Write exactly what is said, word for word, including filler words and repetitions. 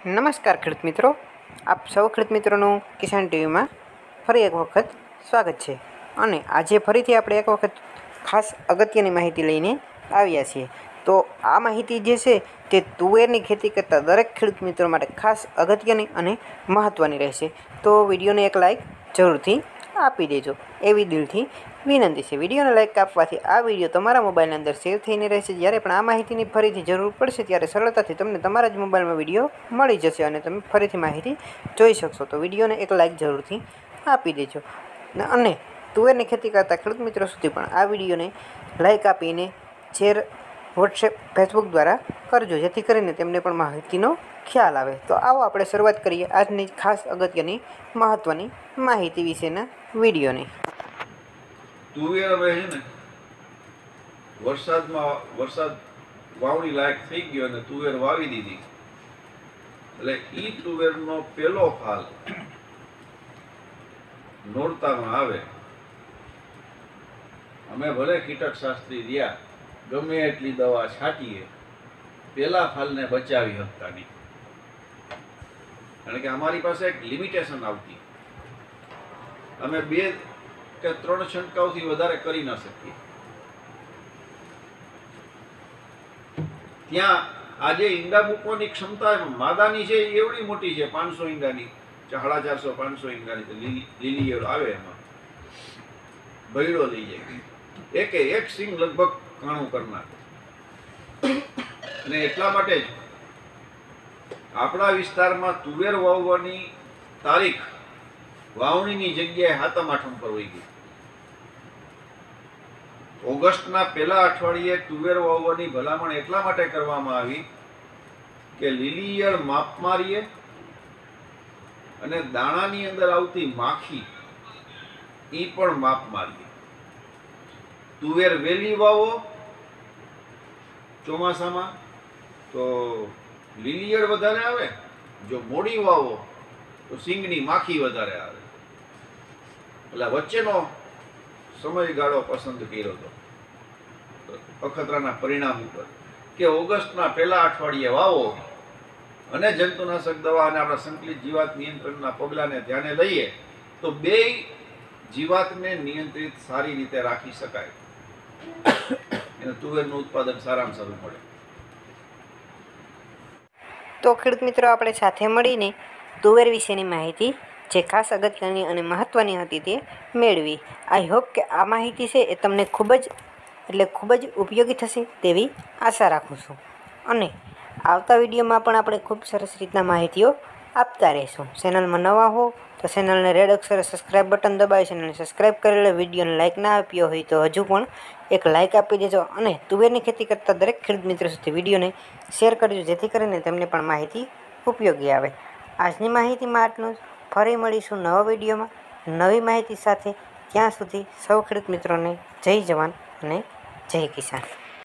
નમસ્કાર ખેડૂત મિત્રો, આપ સૌ ખેડૂત મિત્રોનું કિસાન ટીવીમાં ફરી એક વખત સ્વાગત છે. અને આજે ફરીથી આપણે એક વખત ખાસ અગત્યની માહિતી લઈને આવ્યા છીએ. તો આ માહિતી જે છે તે તુવેરની ખેતી કરતા દરેક ખેડૂત મિત્રો માટે ખાસ અગત્યની અને મહત્ત્વની રહેશે. તો વિડીયોને એક લાઇક જરૂરથી આપી દેજો એવી દિલથી વિનંતી છે. વિડીયોને લાઇક આપવાથી આ વિડીયો તમારા મોબાઈલની અંદર સેવ થઈને રહેશે. જ્યારે પણ આ માહિતીની ફરીથી જરૂર પડશે ત્યારે સરળતાથી તમને તમારા જ મોબાઈલમાં વિડીયો મળી જશે અને તમે ફરીથી માહિતી જોઈ શકશો. તો વિડીયોને એક લાઇક જરૂરથી આપી દેજો અને તુવેરની ખેતી કરતા ખેડૂત મિત્રો સુધી પણ આ વિડીયોને લાઇક આપીને શેર વોટ્સએપ ફેસબુક દ્વારા કરજો, જેથી કરીને તેમને પણ માહિતીનો ખ્યાલ આવે. તો આવો આપણે શરૂઆત કરીએ આજની ખાસ અગત્યની મહત્ત્વની માહિતી વિશેના વિડીયોની. તુવેર હવે છે ને વરસાદમાં વરસાદ વાવણી લાયક થઈ ગયો અને તુવેર વાવી દીધી એટલે ઈ તુવેરનો પહેલો ફાલ નોરતામાં આવે. અમે ભલે કીટક શાસ્ત્રી રહ્યા, ગમે એટલી દવા છાંટીએ, પહેલા ફાલને બચાવી શકતા નહીં. કારણ કે અમારી પાસે એક લિમિટેશન આવતી, અમે બે કે ત્રણ છંટકાવથી વધારે કરી ન શકીએ. ત્યાં આજે ઈંડા મૂકવાની ક્ષમતા માદાની છે એવડી મોટી છે, પાંચસો ઈંડાની, સાડા ચારસો પાંચસો ઈંડાની લીલી એવડો આવે, એમાં ભયડો લઈ જાય, એકે એક સિંગ લગભગ કાણું કરનાર. અને એટલા માટે જ આપણા વિસ્તારમાં તુવેર વાવવાની તારીખ વાવણીની જગ્યાએ હાતમ આઠમ પર વહી ગઈ. ઓગસ્ટના પહેલા અઠવાડિયે તુવેર વાવવાની ભલામણ એટલા માટે કરવામાં આવી કે લીલી ઈયળ માપ મારીએ અને દાણાની અંદર આવતી માખી એ પણ માપ મારીએ. તુવેર વેલી વાવો ચોમાસામાં તો લીલી ઈયળ વધારે આવે, જો મોડી વાવો તો સિંગની માખી વધારે આવે. એટલે વચ્ચેનો સમયગાળો પસંદ કર્યો હતો અખતરાના પરિણામ ઉપર કે ઓગસ્ટના પહેલા અઠવાડિયે વાવો અને જંતુનાશક દવા અને આપણા સંકલિત જીવાત નિયંત્રણના પગલાંને ધ્યાને લઈએ તો બે જીવાતને નિયંત્રિત સારી રીતે રાખી શકાય અને તુવેરનું ઉત્પાદન સારામાં સારું મળે. તો ખેડૂત મિત્રો, આપણે સાથે મળીને તુવેર વિશેની માહિતી જે ખાસ અગત્યની અને મહત્ત્વની હતી તે મેળવી. આઈ હોપ કે આ માહિતી છે એ તમને ખૂબ જ એટલે ખૂબ જ ઉપયોગી થશે તેવી આશા રાખું છું. અને આવતા વિડીયોમાં પણ આપણે ખૂબ સરસ રીતના માહિતીઓ આપતા રહીશું. ચેનલમાં નવા હો તો ચેનલને રેડ અક્ષરે સબસ્ક્રાઈબ બટન દબાવી ચેનલને સબસ્ક્રાઈબ કરેલો વિડીયોને લાઇક ના આપ્યો હોય તો હજુ પણ એક લાઇક આપી દેજો અને તુવેરની ખેતી કરતા દરેક ખેડૂત મિત્રો સુધી વિડીયોને શેર કરજો, જેથી કરીને તેમને પણ માહિતી ઉપયોગી આવે. આજની માહિતીમાં આટલું જ. ફરી મળીશું નવા વિડીયોમાં નવી માહિતી સાથે. ત્યાં સુધી સૌ ખેડૂત મિત્રોને જય જવાન અને જય કિસાન.